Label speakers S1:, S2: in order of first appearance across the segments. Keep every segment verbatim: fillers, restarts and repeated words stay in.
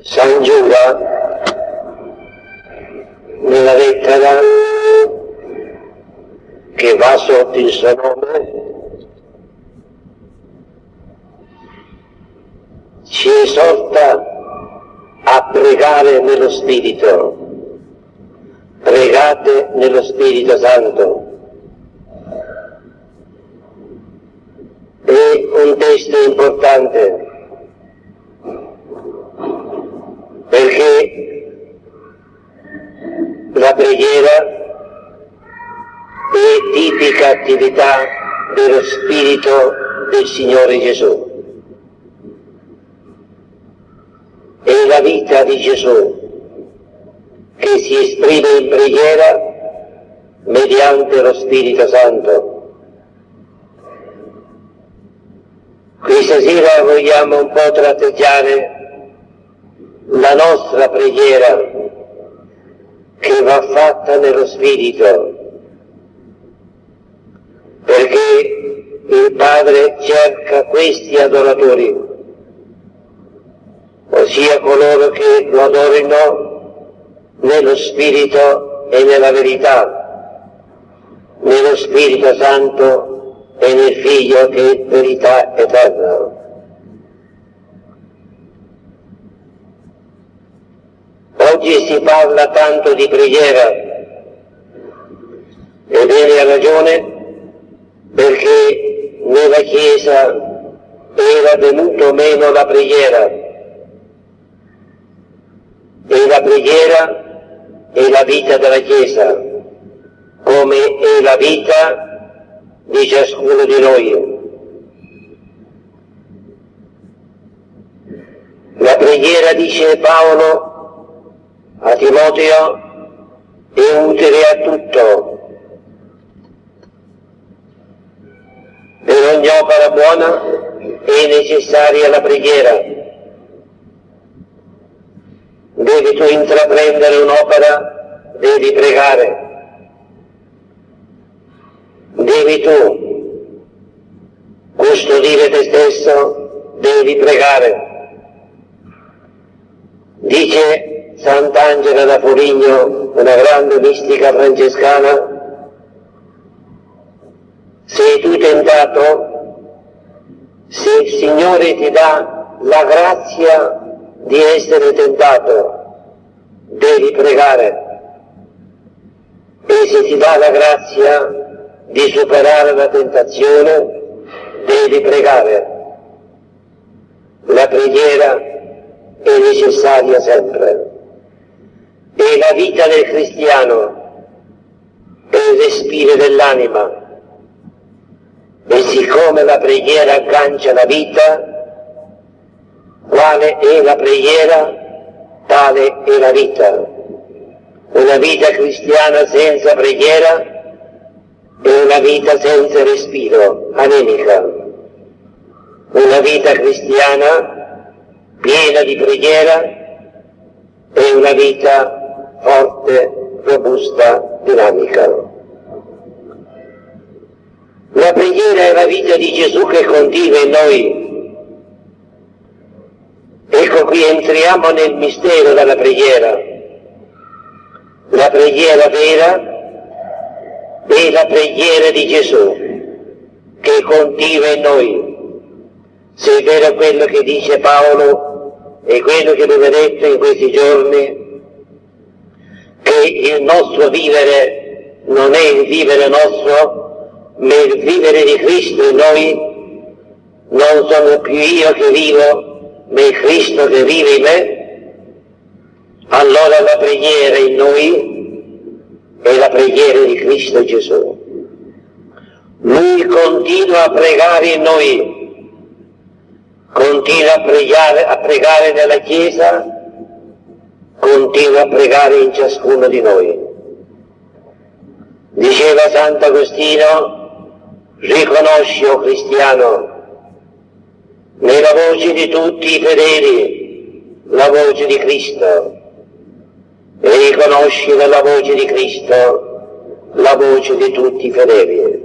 S1: San Giuda, nella lettera che va sotto il suo nome, ci esorta a pregare nello Spirito. Pregate nello Spirito Santo. È un testo importante perché la preghiera è tipica attività dello Spirito del Signore Gesù. È la vita di Gesù che si esprime in preghiera mediante lo Spirito Santo. Questa sera vogliamo un po' tratteggiare la nostra preghiera che va fatta nello Spirito, perché il Padre cerca questi adoratori, ossia coloro che lo adorino nello Spirito e nella verità, nello Spirito Santo e nel Figlio che è verità eterna. Oggi si parla tanto di preghiera, e bene ha ragione, perché nella Chiesa era venuto meno la preghiera, e la preghiera è la vita della Chiesa, come è la vita di ciascuno di noi. La preghiera, dice Paolo a Timoteo, è utile a tutto, per ogni opera buona è necessaria la preghiera. Devi tu intraprendere un'opera, devi pregare. Devi tu custodire te stesso, devi pregare. Dice Sant'Angela da Foligno, una grande mistica francescana: sei tu tentato, se il Signore ti dà la grazia di essere tentato, devi pregare, e se ti dà la grazia di superare la tentazione, devi pregare. La preghiera è necessaria sempre. È la vita del cristiano, è il respiro dell'anima, e siccome la preghiera aggancia la vita, quale è la preghiera, tale è la vita. Una vita cristiana senza preghiera è una vita senza respiro, anemica. Una vita cristiana piena di preghiera è una vita forte, robusta, dinamica. La preghiera è la vita di Gesù che continua in noi. Ecco, qui entriamo nel mistero della preghiera. La preghiera vera è la preghiera di Gesù che continua in noi. Se è vero quello che dice Paolo e quello che abbiamo detto in questi giorni, che il nostro vivere non è il vivere nostro, ma il vivere di Cristo in noi. Non sono più io che vivo, ma è Cristo che vive in me. Allora la preghiera in noi è la preghiera di Cristo Gesù. Lui continua a pregare in noi, continua a pregare, a pregare nella Chiesa, continua a pregare in ciascuno di noi. Diceva Sant'Agostino: riconosci, o cristiano, nella voce di tutti i fedeli la voce di Cristo, e riconosci nella voce di Cristo la voce di tutti i fedeli.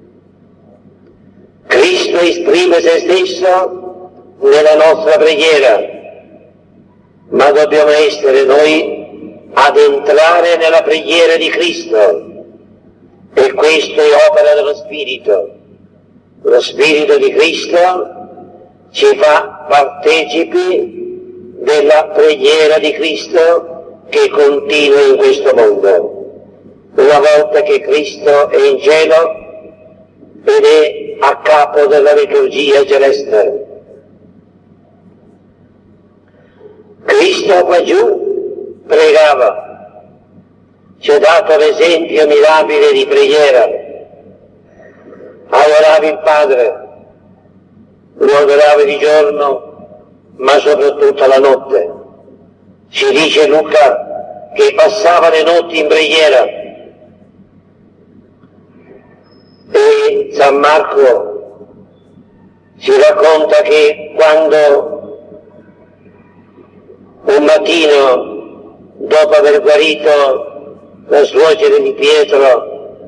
S1: Cristo esprime se stesso nella nostra preghiera, ma dobbiamo essere noi ad entrare nella preghiera di Cristo, e questo è opera dello Spirito. Lo Spirito di Cristo ci fa partecipi della preghiera di Cristo che continua in questo mondo. Una volta che Cristo è in cielo ed è a capo della liturgia celeste. Cristo qua giù pregava, ci ha dato l'esempio mirabile di preghiera. Adorava il Padre, lo adorava di giorno, ma soprattutto la notte. Ci dice Luca che passava le notti in preghiera, e San Marco ci racconta che quando un mattino, dopo aver guarito la suocera di Pietro,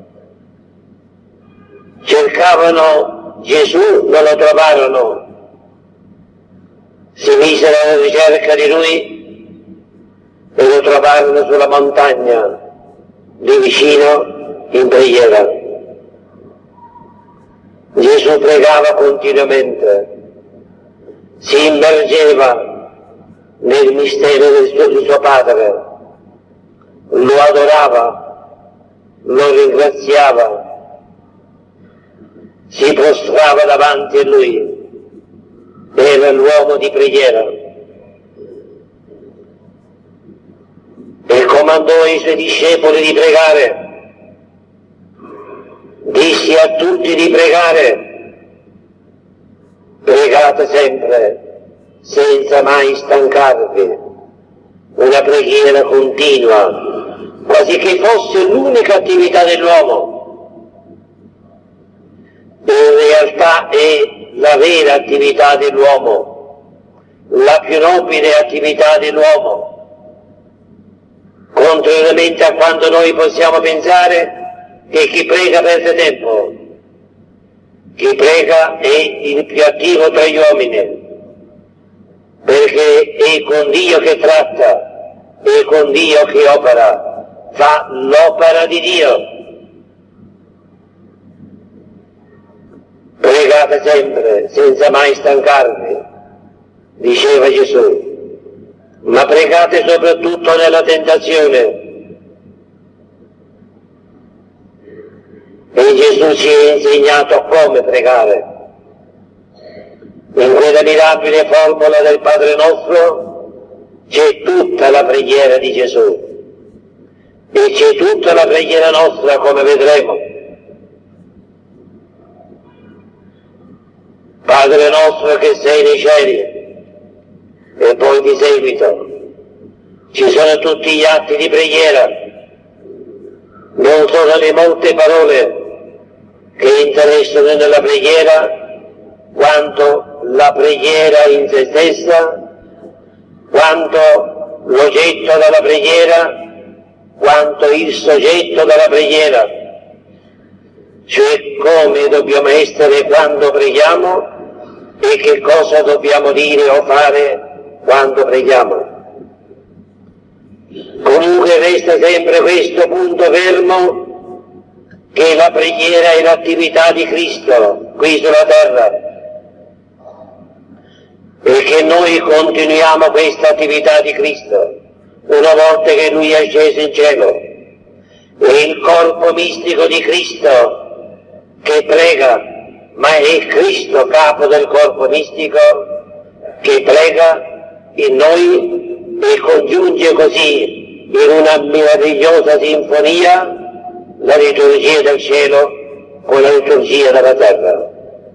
S1: cercavano Gesù, non lo trovarono, si misero alla ricerca di lui e lo trovarono sulla montagna lì vicino in preghiera. Gesù pregava continuamente, si immergeva nel mistero del suo, del suo Padre, lo adorava, lo ringraziava, si prostrava davanti a lui, era l'uomo di preghiera, e comandò ai suoi discepoli di pregare. Disse a tutti di pregare, pregate sempre, senza mai stancarvi, una preghiera continua, quasi che fosse l'unica attività dell'uomo. In realtà è la vera attività dell'uomo, la più nobile attività dell'uomo, contrariamente a quanto noi possiamo pensare che chi prega perde tempo. Chi prega è il più attivo tra gli uomini, perché è con Dio che tratta, è con Dio che opera, fa l'opera di Dio. Pregate sempre, senza mai stancarvi, diceva Gesù, ma pregate soprattutto nella tentazione. E Gesù ci ha insegnato come pregare. In quella mirabile formula del Padre nostro c'è tutta la preghiera di Gesù, e c'è tutta la preghiera nostra, come vedremo. Padre nostro che sei nei cieli, e poi di seguito ci sono tutti gli atti di preghiera, non sono le molte parole che interessano nella preghiera, quanto la preghiera in se stessa, quanto l'oggetto della preghiera, quanto il soggetto della preghiera, cioè come dobbiamo essere quando preghiamo e che cosa dobbiamo dire o fare quando preghiamo. Comunque resta sempre questo punto fermo, che la preghiera è l'attività di Cristo qui sulla terra, e che noi continuiamo questa attività di Cristo una volta che Lui è sceso in cielo. È il corpo mistico di Cristo che prega, ma è Cristo capo del corpo mistico che prega in noi e congiunge così in una meravigliosa sinfonia la liturgia del cielo con la liturgia della terra.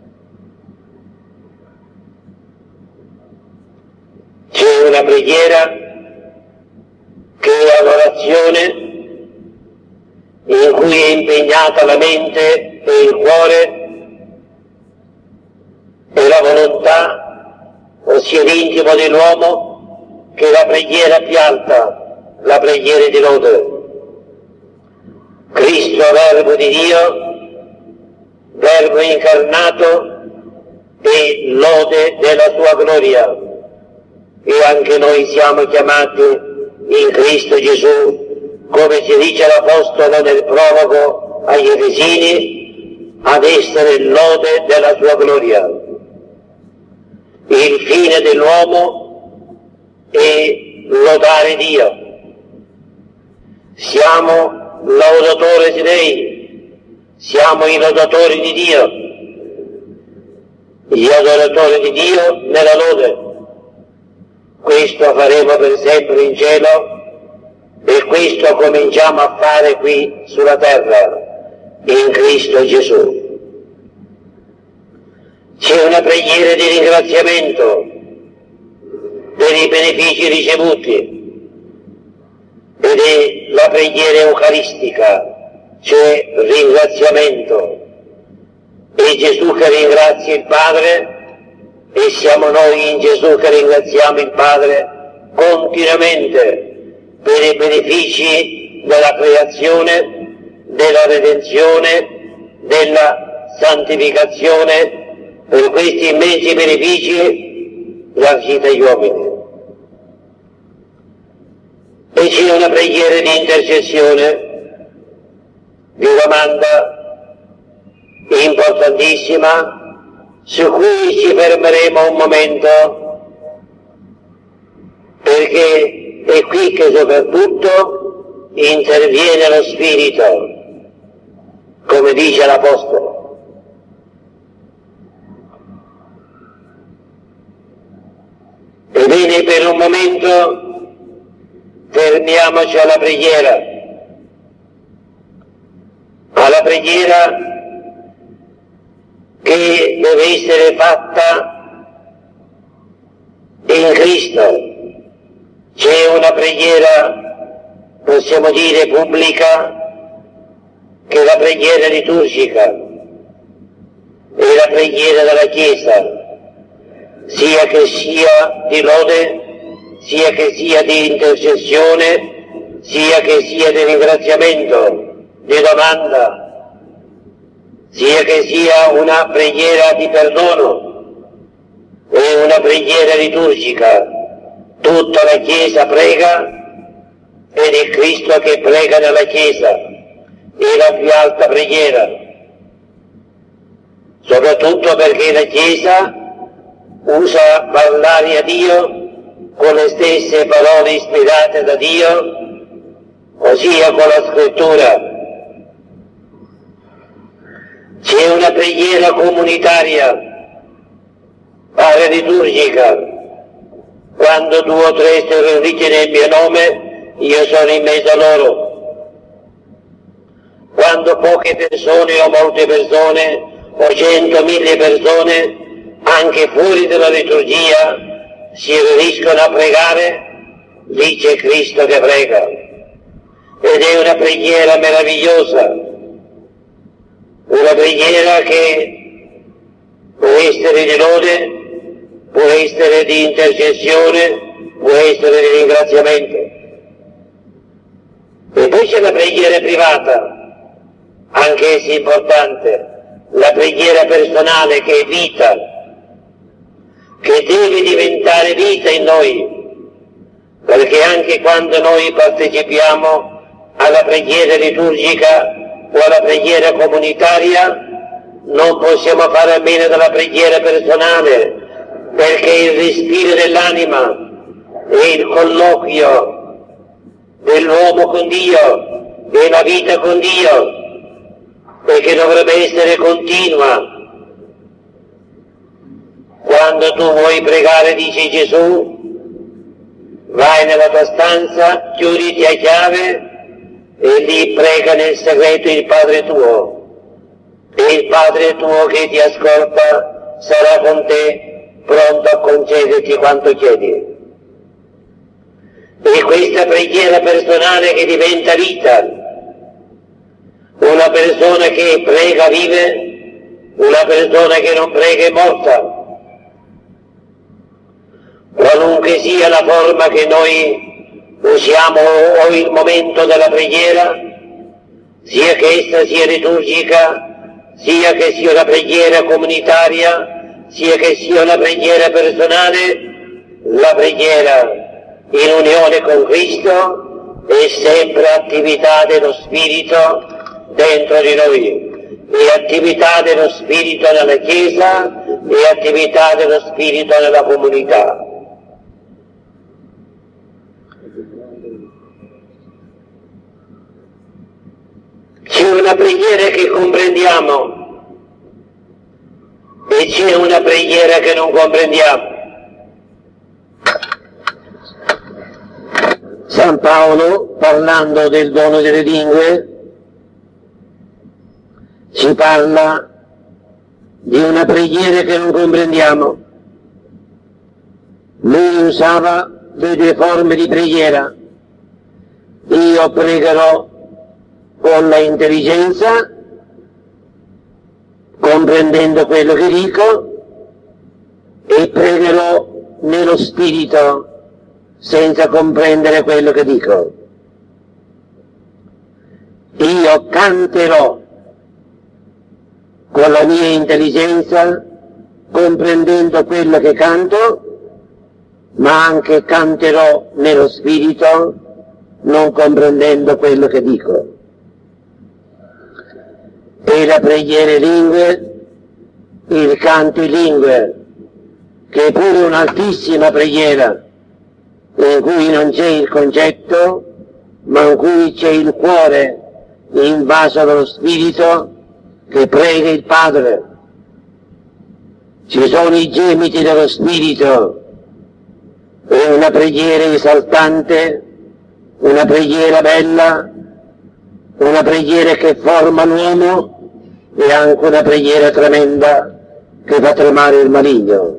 S1: C'è una preghiera che è adorazione, in cui è impegnata la mente e il cuore e la volontà, ossia l'intimo dell'uomo, che è la preghiera più alta, la preghiera di lode. Cristo, Verbo di Dio, Verbo incarnato e lode della sua gloria. e anche noi siamo chiamati in Cristo Gesù, come ci dice l'Apostolo nel prologo agli Efesini, ad essere lode della sua gloria. Il fine dell'uomo è lodare Dio. Siamo laudatori Dei, siamo i lodatori di Dio, gli adoratori di Dio nella lode. Questo faremo per sempre in cielo e questo cominciamo a fare qui sulla terra, in Cristo Gesù. C'è una preghiera di ringraziamento per i benefici ricevuti ed è la preghiera eucaristica, cioè ringraziamento. È Gesù che ringrazia il Padre e siamo noi in Gesù che ringraziamo il Padre continuamente per i benefici della creazione, della redenzione, della santificazione. Per questi immensi benefici lasci dagli uomini. E c'è una preghiera di intercessione, di domanda importantissima, su cui ci fermeremo un momento, perché è qui che soprattutto interviene lo Spirito, come dice l'Apostolo. Ebbene, per un momento fermiamoci alla preghiera, alla preghiera che deve essere fatta in Cristo. C'è una preghiera, possiamo dire, pubblica, che è la preghiera liturgica, è la preghiera della Chiesa, sia che sia di lode, sia che sia di intercessione, sia che sia di ringraziamento, di domanda, sia che sia una preghiera di perdono e una preghiera liturgica. Tutta la Chiesa prega ed è Cristo che prega nella Chiesa, è la più alta preghiera, soprattutto perché la Chiesa usa parlare a Dio con le stesse parole ispirate da Dio, ossia con la Scrittura. C'è una preghiera comunitaria, pare liturgica. Quando due o tre sono riuniti nel mio nome, io sono in mezzo a loro. Quando poche persone o molte persone, o cento, mille persone, anche fuori dalla liturgia, si riuniscono a pregare, lì c'è Cristo che prega. Ed è una preghiera meravigliosa, una preghiera che può essere di lode, può essere di intercessione, può essere di ringraziamento. E poi c'è la preghiera privata, anche essa importante, la preghiera personale che è vita, che deve diventare vita in noi, perché anche quando noi partecipiamo alla preghiera liturgica o alla preghiera comunitaria, non possiamo fare a meno della preghiera personale, perché il respiro dell'anima e il colloquio dell'uomo con Dio e la vita con Dio, perché dovrebbe essere continua. Quando tu vuoi pregare, dice Gesù, vai nella tua stanza, chiuditi a chiave e lì prega nel segreto il Padre tuo, e il Padre tuo che ti ascolta sarà con te, pronto a concederti quanto chiedi. E questa preghiera personale che diventa vita, una persona che prega vive, una persona che non prega è morta. Qualunque sia la forma che noi usiamo o il momento della preghiera, sia che essa sia liturgica, sia che sia una preghiera comunitaria, sia che sia una preghiera personale, la preghiera in unione con Cristo è sempre attività dello Spirito dentro di noi, è attività dello Spirito nella Chiesa, è attività dello Spirito nella comunità. C'è una preghiera che comprendiamo e c'è una preghiera che non comprendiamo. San Paolo, parlando del dono delle lingue, ci parla di una preghiera che non comprendiamo. Lui usava le due forme di preghiera. Io pregherò con la intelligenza, comprendendo quello che dico, e pregherò nello spirito, senza comprendere quello che dico. Io canterò con la mia intelligenza, comprendendo quello che canto, ma anche canterò nello spirito, non comprendendo quello che dico. E la preghiera in lingue, il canto in lingue, che è pure un'altissima preghiera, in cui non c'è il concetto, ma in cui c'è il cuore invaso dallo Spirito che prega il Padre. Ci sono i gemiti dello Spirito, è una preghiera esaltante, una preghiera bella, una preghiera che forma l'uomo e anche una preghiera tremenda che fa tremare il maligno.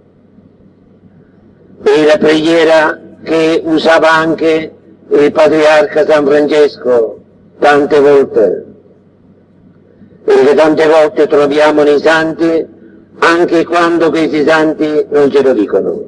S1: E la preghiera che usava anche il patriarca San Francesco tante volte, e che tante volte troviamo nei santi, anche quando questi santi non ce lo dicono.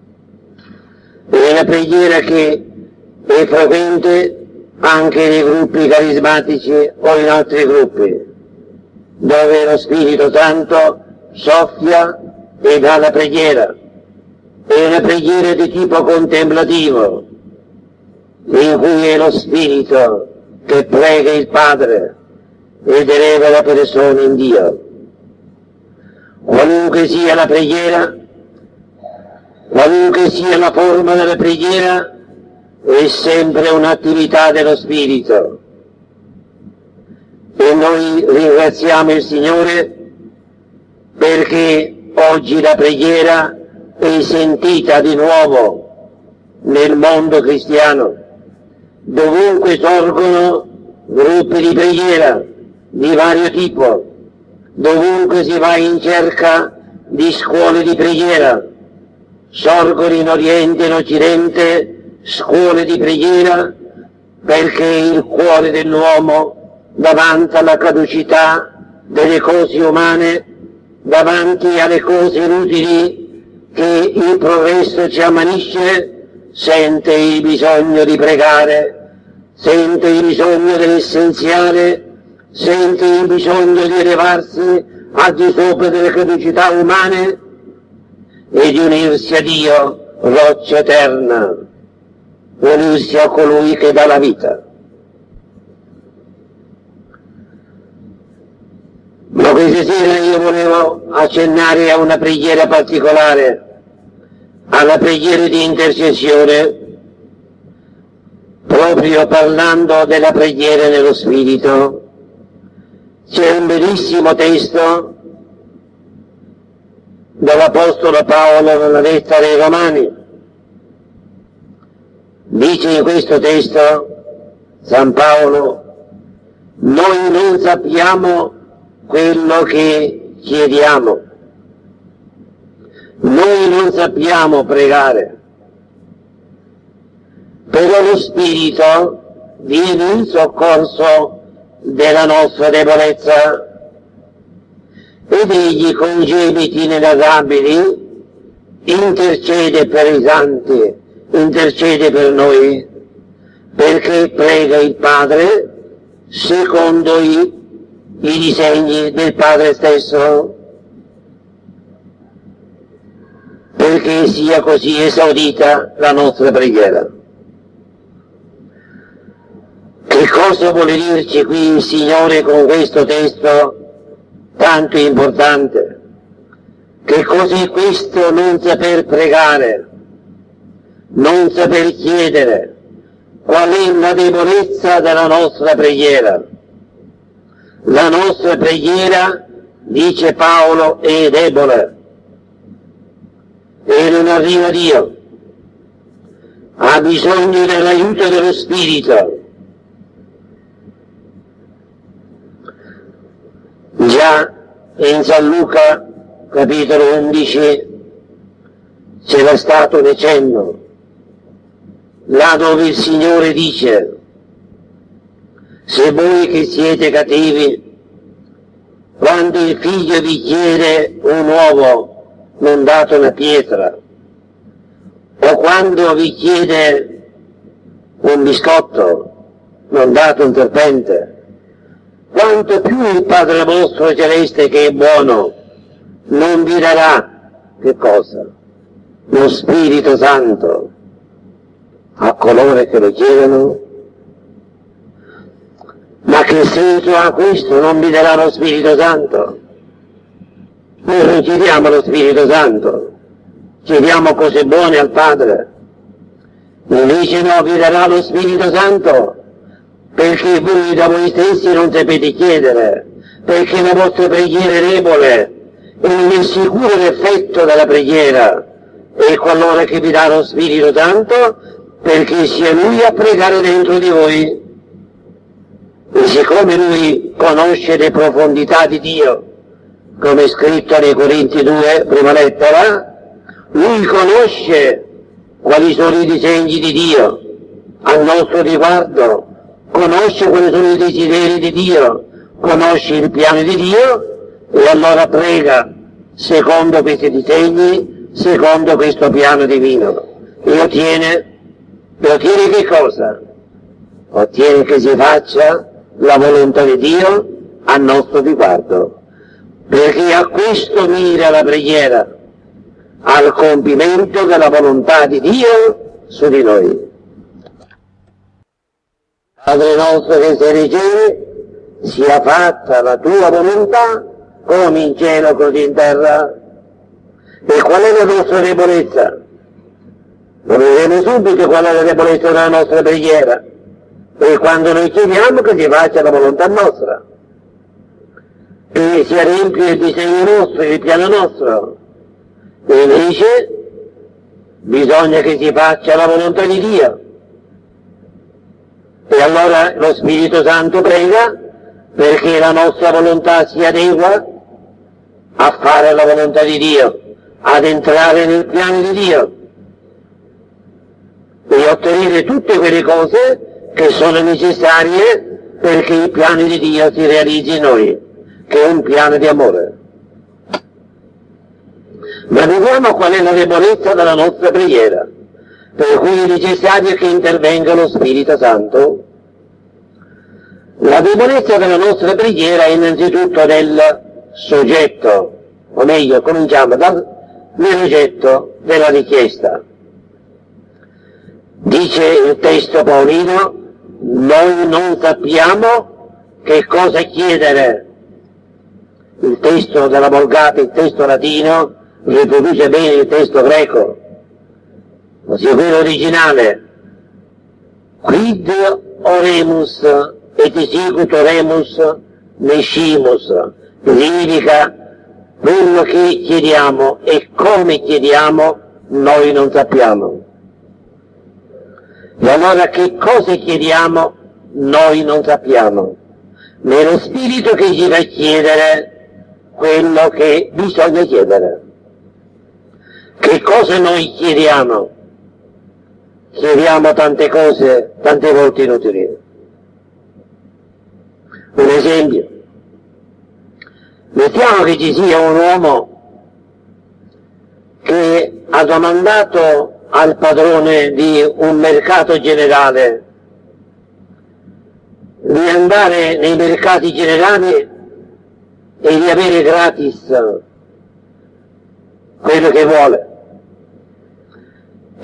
S1: È una preghiera che è frequente anche nei gruppi carismatici o in altri gruppi, dove lo Spirito Santo soffia e dà la preghiera. È una preghiera di tipo contemplativo, in cui è lo Spirito che prega il Padre ed eleva la persona in Dio. Qualunque sia la preghiera, qualunque sia la forma della preghiera, è sempre un'attività dello Spirito. E noi ringraziamo il Signore perché oggi la preghiera è sentita di nuovo nel mondo cristiano. Dovunque sorgono gruppi di preghiera di vario tipo, dovunque si va in cerca di scuole di preghiera, sorgono in Oriente e in Occidente scuole di preghiera, perché il cuore dell'uomo, davanti alla caducità delle cose umane, davanti alle cose inutili che il progresso ci ammanisce, sente il bisogno di pregare, sente il bisogno dell'essenziale, sente il bisogno di elevarsi al di sopra delle caducità umane e di unirsi a Dio, roccia eterna, unirsi a colui che dà la vita. Ma questa sera io volevo accennare a una preghiera particolare, alla preghiera di intercessione, proprio parlando della preghiera nello Spirito. C'è un bellissimo testo dell'Apostolo Paolo nella lettera ai Romani. Dice in questo testo San Paolo: noi non sappiamo quello che chiediamo, noi non sappiamo pregare, però lo Spirito viene in soccorso della nostra debolezza, ed egli con gemiti inenarrabili intercede per i santi, intercede per noi, perché prega il Padre secondo i, i disegni del Padre stesso. perché sia così esaudita la nostra preghiera. Che cosa vuole dirci qui il Signore con questo testo tanto importante? Che cos'è questo non saper pregare, non saper chiedere? Qual è la debolezza della nostra preghiera? La nostra preghiera, dice Paolo, è debole e non arriva a Dio. Ha bisogno dell'aiuto dello Spirito. Già in San Luca, capitolo undici, c'era stato un cenno, là dove il Signore dice: se voi che siete cattivi, quando il figlio vi chiede un uovo, non date una pietra, o quando vi chiede un biscotto, non date un serpente, quanto più il Padre vostro celeste, che è buono, non vi darà, che cosa? Lo Spirito Santo a coloro che lo chiedono. Ma che senso ha questo? Non vi darà lo Spirito Santo? Noi non chiediamo lo Spirito Santo, chiediamo cose buone al Padre. Invece no, vi darà lo Spirito Santo perché voi da voi stessi non sapete chiedere, perché la vostra preghiera è debole e non è sicuro l'effetto della preghiera. E qualora che vi dà lo Spirito Santo, perché sia Lui a pregare dentro di voi. E siccome Lui conosce le profondità di Dio, come è scritto nei Corinzi due, prima lettera, Lui conosce quali sono i disegni di Dio al nostro riguardo, conosce quali sono i desideri di Dio, conosce il piano di Dio e allora prega secondo questi disegni, secondo questo piano divino. E ottiene, e ottiene che cosa? Ottiene che si faccia la volontà di Dio a nostro riguardo, perché a questo mira la preghiera, al compimento della volontà di Dio su di noi. Padre nostro che sei nei cieli, sia fatta la tua volontà come in cielo così in terra. E qual è la nostra debolezza? Lo vedremo subito qual è la debolezza della nostra preghiera. E quando noi chiediamo che si faccia la volontà nostra, che si riempie il disegno nostro, il piano nostro, e invece bisogna che si faccia la volontà di Dio. E allora lo Spirito Santo prega perché la nostra volontà si adegua a fare la volontà di Dio, ad entrare nel piano di Dio e ottenere tutte quelle cose che sono necessarie perché il piano di Dio si realizzi in noi, che è un piano di amore. Ma vediamo qual è la debolezza della nostra preghiera, per cui è necessario che intervenga lo Spirito Santo. La debolezza della nostra preghiera è innanzitutto del soggetto, o meglio, cominciamo dal soggetto della richiesta. Dice il testo paolino: noi non sappiamo che cosa chiedere. Il testo della Vulgata, il testo latino, riproduce bene il testo greco, ossia quello originale. Quid oremus et sicut oremus nescimus, significa quello che chiediamo e come chiediamo noi non sappiamo. E allora che cosa chiediamo noi non sappiamo, ma è lo Spirito che ci fa chiedere quello che bisogna chiedere. Che cosa noi chiediamo? Chiediamo tante cose, tante volte inutili. Un esempio: mettiamo che ci sia un uomo che ha domandato al padrone di un mercato generale di andare nei mercati generali e di avere gratis quello che vuole.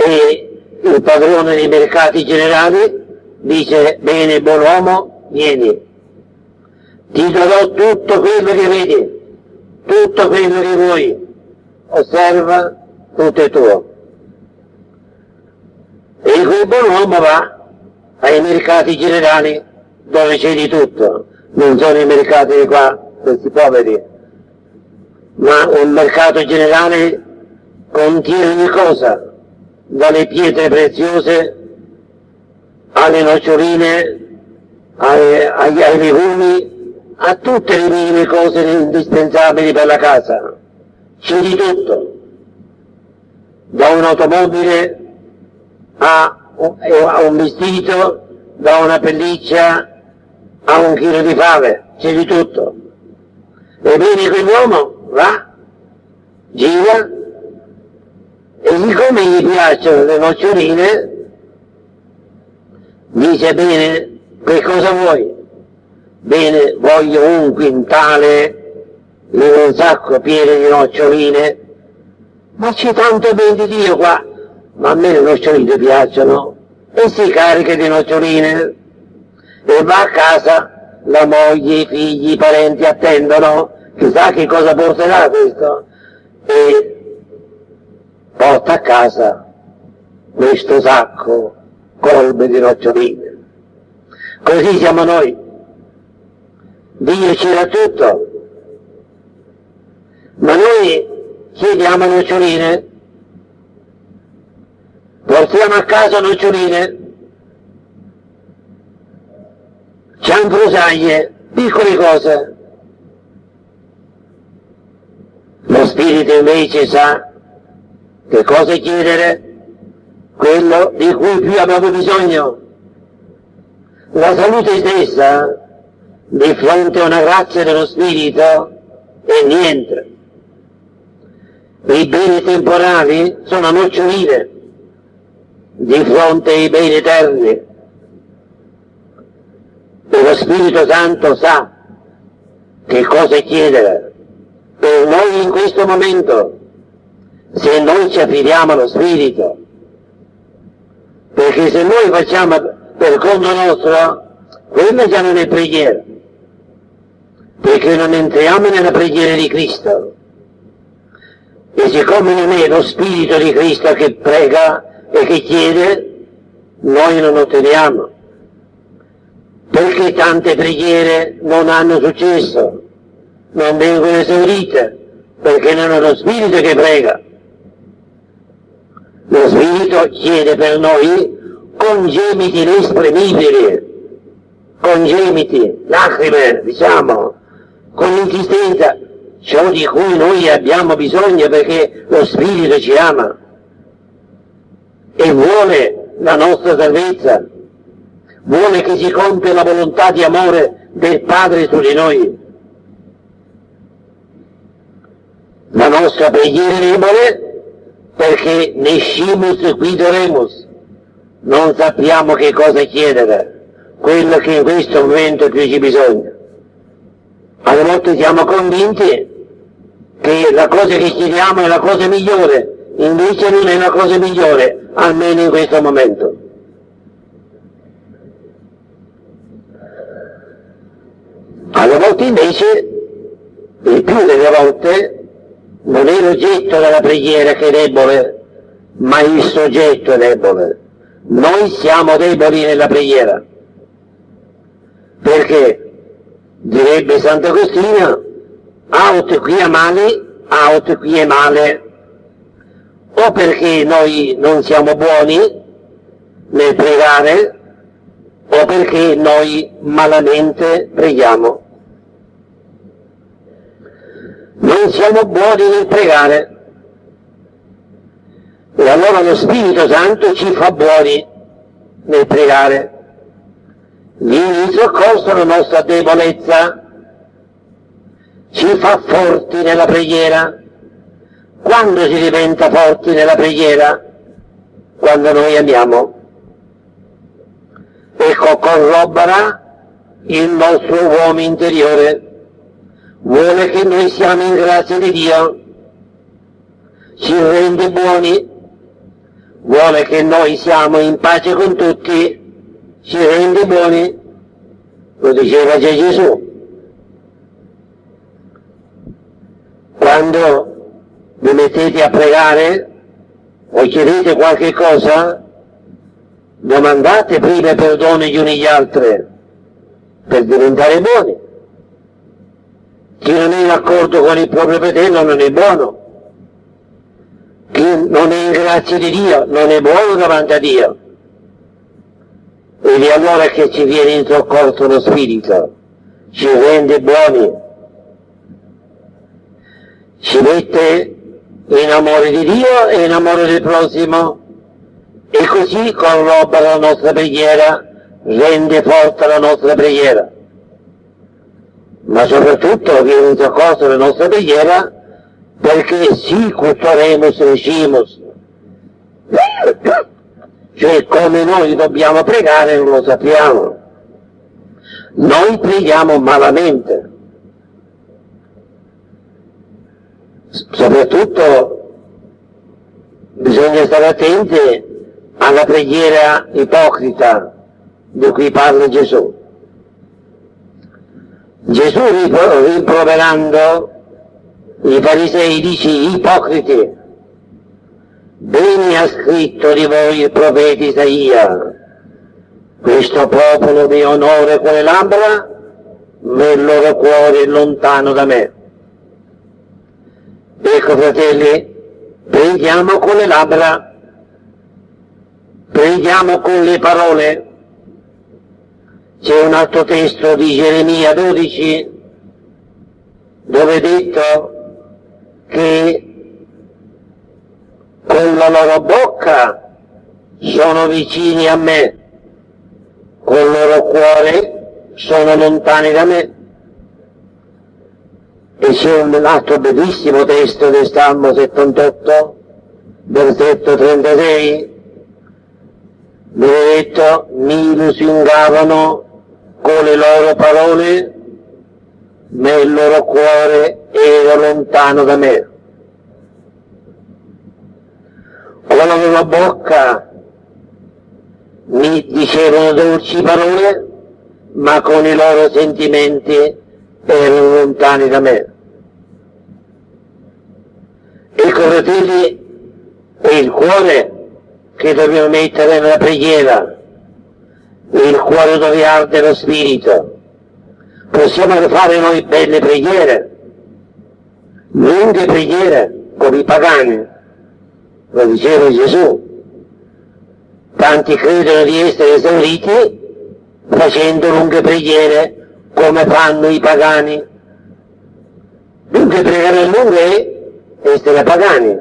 S1: e il padrone dei mercati generali dice: bene, buon uomo, vieni, ti darò tutto quello che vedi, tutto quello che vuoi, osserva, tutto è tuo. E quel buon uomo va ai mercati generali dove c'è di tutto, non sono i mercati di qua, questi poveri, ma un mercato generale contiene ogni cosa, dalle pietre preziose alle noccioline, ai, ai, ai legumi, a tutte le minime cose indispensabili per la casa, c'è di tutto, da un'automobile a, a un vestito, da una pelliccia a un chilo di fave, c'è di tutto. Ebbene quell'uomo va, gira, e siccome gli piacciono le noccioline, dice: bene, che cosa vuoi? Bene, voglio un quintale in un sacco pieno di noccioline. Ma c'è tanto ben di Dio qua, ma a me le noccioline piacciono, e si carica di noccioline, e va a casa, la moglie, i figli, i parenti attendono, chissà che cosa porterà questo, e porta a casa questo sacco colme di noccioline. Così siamo noi. Dio ci dà tutto, ma noi chiediamo noccioline, portiamo a casa noccioline, cianfrusaglie, piccole cose. Lo spirito invece sa che cosa chiedere, quello di cui più abbiamo bisogno. La salute stessa, di fronte a una grazia dello spirito, è niente. I beni temporali sono noccioline di fronte ai beni eterni. E lo Spirito Santo sa che cosa chiedere per noi in questo momento, se noi ci affidiamo allo Spirito. Perché se noi facciamo per conto nostro, quella già non è preghiera, perché non entriamo nella preghiera di Cristo. E siccome non è lo Spirito di Cristo che prega e che chiede, noi non otteniamo. Perché tante preghiere non hanno successo, non vengono esaurite, perché non è lo Spirito che prega. Lo Spirito chiede per noi con gemiti inespremibili, con gemiti, lacrime, diciamo, con insistenza, ciò di cui noi abbiamo bisogno, perché lo Spirito ci ama e vuole la nostra salvezza, vuole che si compia la volontà di amore del Padre su di noi. La nostra preghiera è debole, perché nescimus quid oremus, non sappiamo che cosa chiedere, quello che in questo momento più ci bisogna. Alle volte siamo convinti che la cosa che chiediamo è la cosa migliore, invece non è la cosa migliore, almeno in questo momento. Alle volte invece, il più delle volte, non è l'oggetto della preghiera che è debole, ma il soggetto è debole. Noi siamo deboli nella preghiera, perché, direbbe Sant'Agostino, aut quia male, aut quia male, o perché noi non siamo buoni nel pregare, o perché noi malamente preghiamo. Non siamo buoni nel pregare, e allora lo Spirito Santo ci fa buoni nel pregare. Viene in soccorso la nostra debolezza, ci fa forti nella preghiera. Quando si diventa forti nella preghiera? Quando noi amiamo. Ecco, corrobora il nostro uomo interiore, vuole che noi siamo in grazia di Dio, ci rende buoni, vuole che noi siamo in pace con tutti, ci rende buoni, lo diceva già Gesù. Quando vi mettete a pregare o chiedete qualche cosa, domandate prima perdono gli uni agli altri per diventare buoni. Chi non è in accordo con il proprio fratello non è buono. Chi non è in grazia di Dio non è buono davanti a Dio. Ed è allora che ci viene in soccorso lo Spirito, ci rende buoni, ci mette in amore di Dio e in amore del prossimo, e così corrobora la nostra preghiera, rende forte la nostra preghiera. Ma soprattutto viene in soccorso la nostra preghiera perché sicut oremus recimus, cioè come noi dobbiamo pregare non lo sappiamo, noi preghiamo malamente, soprattutto bisogna stare attenti alla preghiera ipocrita di cui parla Gesù. Gesù rimproverando i farisei dice: ipocriti, bene ha scritto di voi il profeta Isaia, questo popolo mi onora con le labbra, ma il loro cuore è lontano da me. Ecco, fratelli, preghiamo con le labbra, preghiamo con le parole. C'è un altro testo di Geremia dodici dove è detto che con la loro bocca sono vicini a me, con il loro cuore sono lontani da me. E c'è un altro bellissimo testo del Salmo settantotto, versetto trentasei, dove è detto: mi lusingavano con le loro parole, ma il loro cuore era lontano da me. Con la loro bocca mi dicevano dolci parole, ma con i loro sentimenti erano lontani da me. Ecco, fratelli, è il cuore che dobbiamo mettere nella preghiera, il cuore dove arde lo Spirito. Possiamo fare noi belle preghiere, lunghe preghiere, come i pagani, lo diceva Gesù. Tanti credono di essere esauriti facendo lunghe preghiere come fanno i pagani. Dunque pregare a lungo è essere pagani.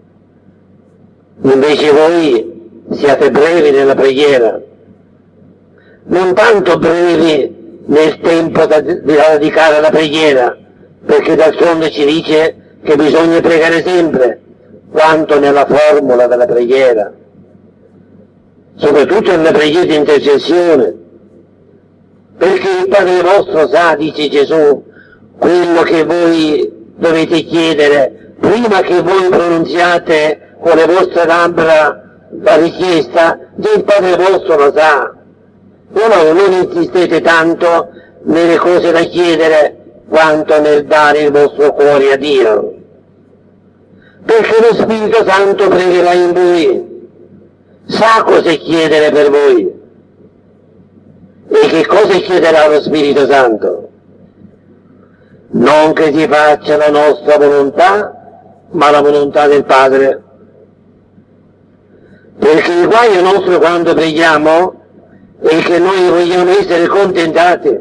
S1: Invece voi siate brevi nella preghiera, non tanto brevi nel tempo da dedicare alla preghiera, perché d'altronde ci dice che bisogna pregare sempre, quanto nella formula della preghiera, soprattutto nella preghiera di intercessione, perché il Padre vostro sa, dice Gesù, quello che voi dovete chiedere prima che voi pronunziate con le vostre labbra la richiesta, già il Padre vostro lo sa. Allora non insistete tanto nelle cose da chiedere quanto nel dare il vostro cuore a Dio, perché lo Spirito Santo pregherà in voi, sa cosa chiedere per voi. E che cosa chiederà lo Spirito Santo? Non che si faccia la nostra volontà, ma la volontà del Padre. Perché il guaio nostro quando preghiamo è che noi vogliamo essere contentati.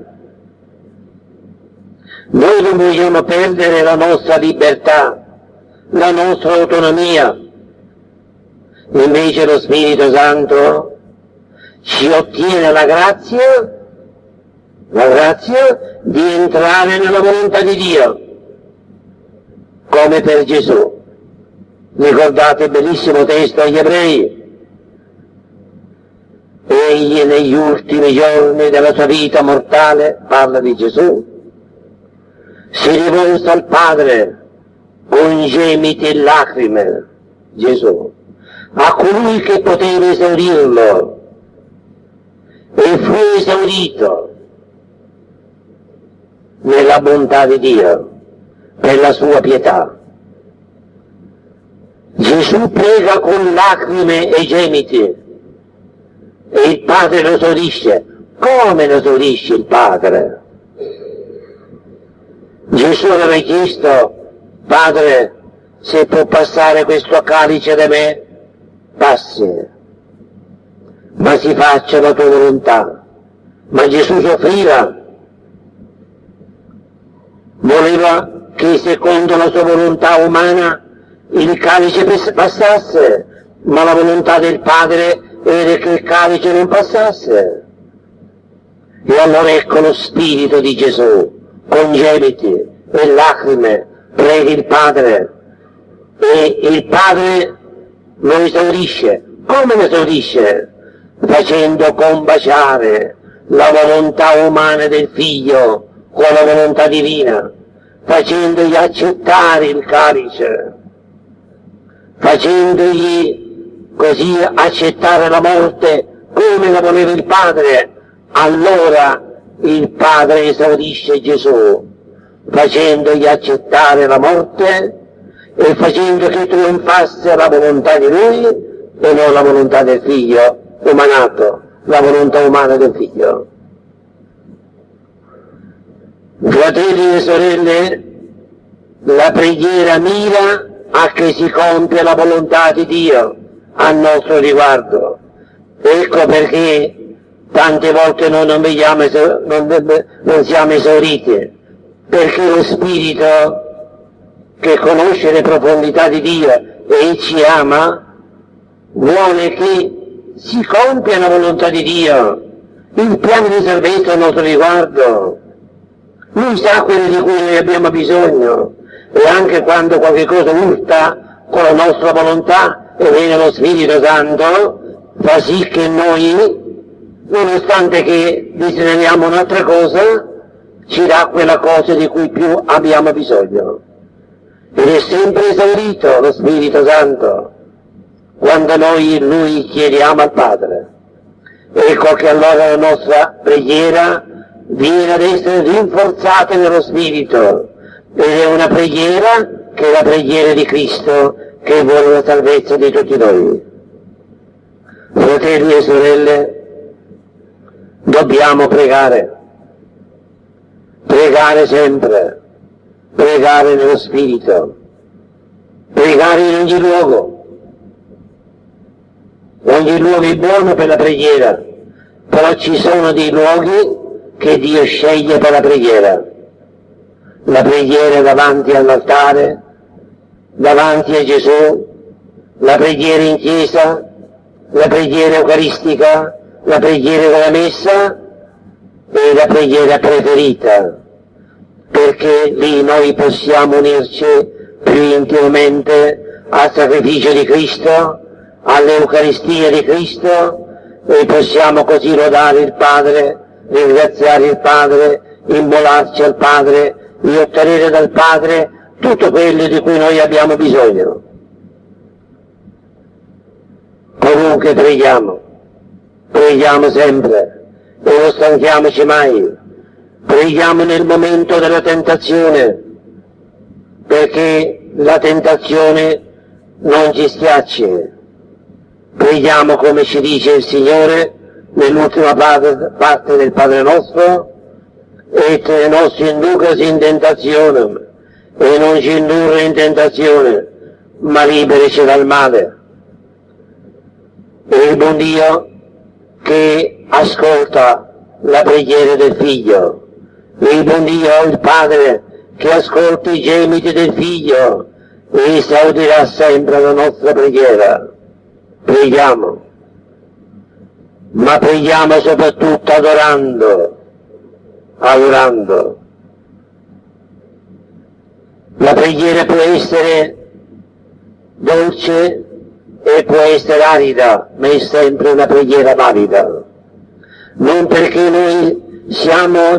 S1: Noi non vogliamo perdere la nostra libertà, la nostra autonomia. Invece lo Spirito Santo ci ottiene la grazia, la grazia di entrare nella volontà di Dio, come per Gesù. Ricordate il bellissimo testo agli Ebrei? Egli negli ultimi giorni della sua vita mortale, parla di Gesù, si rivolse al Padre con gemiti e lacrime, Gesù, a colui che poteva esaurirlo e fu esaurito nella bontà di Dio per la sua pietà. Gesù prega con lacrime e gemiti e il Padre lo esaudisce. Come lo esaudisce il Padre? Gesù aveva chiesto: Padre, se può passare questo calice da me, passi, ma si faccia la tua volontà. Ma Gesù soffriva, voleva che secondo la sua volontà umana il calice passasse, ma la volontà del Padre era che il calice non passasse. E allora ecco lo spirito di Gesù, con gemiti e lacrime, prega il Padre, e il Padre lo esaurisce. Come lo esaurisce? Facendo combaciare la volontà umana del Figlio con la volontà divina, facendogli accettare il calice, facendogli così accettare la morte come la voleva il Padre. Allora il Padre esaurisce Gesù, facendogli accettare la morte e facendo che trionfasse la volontà di Lui e non la volontà del Figlio umanato, la volontà umana del Figlio. Fratelli e sorelle, la preghiera mira a che si compia la volontà di Dio a nostro riguardo. Ecco perché tante volte noi non, vediamo, non, non siamo esauriti, perché lo Spirito che conosce le profondità di Dio e ci ama vuole che si compia la volontà di Dio, il piano di salvezza a nostro riguardo. Lui sa quello di cui noi abbiamo bisogno, e anche quando qualche cosa urta con la nostra volontà e viene lo Spirito Santo, fa sì che noi, nonostante che desideriamo un'altra cosa, ci dà quella cosa di cui più abbiamo bisogno. Ed è sempre esaurito lo Spirito Santo quando noi Lui chiediamo al Padre. Ecco che allora la nostra preghiera viene ad essere rinforzata nello Spirito, ed è una preghiera che è la preghiera di Cristo, che vuole la salvezza di tutti noi. Fratelli e sorelle, dobbiamo pregare, pregare sempre, pregare nello Spirito, pregare in ogni luogo. Ogni luogo è buono per la preghiera, però ci sono dei luoghi che Dio sceglie per la preghiera. La preghiera davanti all'altare, davanti a Gesù, la preghiera in chiesa, la preghiera eucaristica, la preghiera della messa è la preghiera preferita, perché lì noi possiamo unirci più intimamente al sacrificio di Cristo, all'Eucaristia di Cristo, e possiamo così lodare il Padre, ringraziare il Padre, immolarci al Padre e ottenere dal Padre tutto quello di cui noi abbiamo bisogno. Comunque preghiamo, preghiamo sempre e non stanchiamoci mai, preghiamo nel momento della tentazione, perché la tentazione non ci schiacci. Preghiamo come ci dice il Signore nell'ultima parte del Padre nostro: et non ci inducas in tentazione, e non ci indurre in tentazione, ma liberici dal male. È il buon Dio che ascolta la preghiera del Figlio, è il buon Dio, il Padre, che ascolta i gemiti del Figlio e esaudirà sempre la nostra preghiera. Preghiamo, ma preghiamo soprattutto adorando, adorando. La preghiera può essere dolce e può essere arida, ma è sempre una preghiera valida. Non perché noi siamo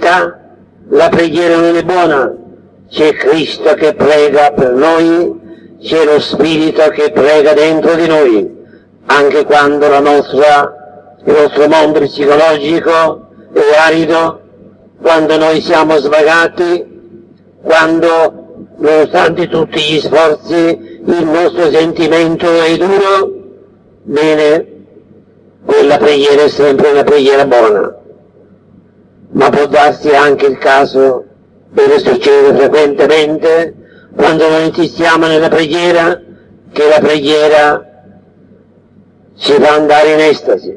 S1: nell'aridità la preghiera non è buona. C'è Cristo che prega per noi, c'è lo Spirito che prega dentro di noi, anche quando la nostra, il nostro mondo psicologico è arido, quando noi siamo svagati, quando, nonostante tutti gli sforzi, il nostro sentimento è duro. Bene, quella preghiera è sempre una preghiera buona, ma può darsi anche il caso, e succede frequentemente, quando noi insistiamo nella preghiera, che la preghiera ci fa andare in estasi.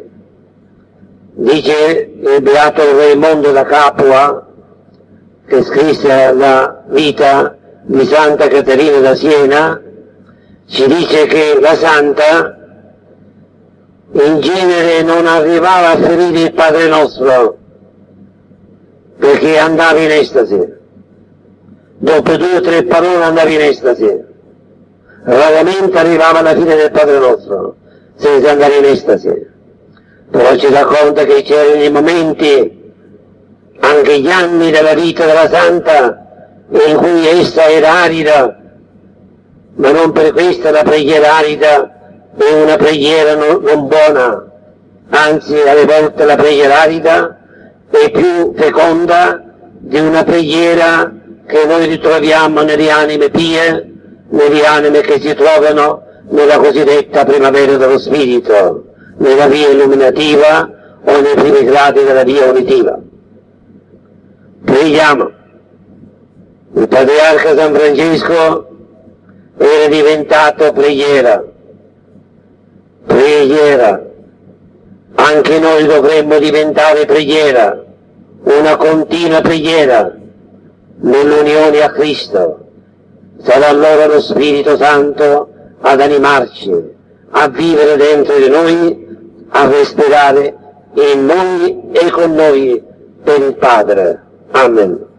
S1: Dice il beato Raimondo da Capua, che scrisse la vita di Santa Caterina da Siena, ci dice che la Santa in genere non arrivava a finire il Padre Nostro perché andava in estasi. Dopo due o tre parole andava in estasi. Raramente arrivava alla fine del Padre Nostro senza andare in estasi. Però ci racconta che c'erano i momenti, anche gli anni della vita della Santa, in cui essa era arida, ma non per questo la preghiera arida è una preghiera non, non buona, anzi alle volte la preghiera arida è più feconda di una preghiera che noi ritroviamo nelle anime pie, nelle anime che si trovano nella cosiddetta primavera dello Spirito, nella via illuminativa o nei primi gradi della via unitiva. Preghiamo. Il Patriarca San Francesco era diventato preghiera, preghiera. Anche noi dovremmo diventare preghiera, una continua preghiera nell'unione a Cristo. Sarà allora lo Spirito Santo ad animarci, a vivere dentro di noi, a respirare in noi e con noi per il Padre. Amen.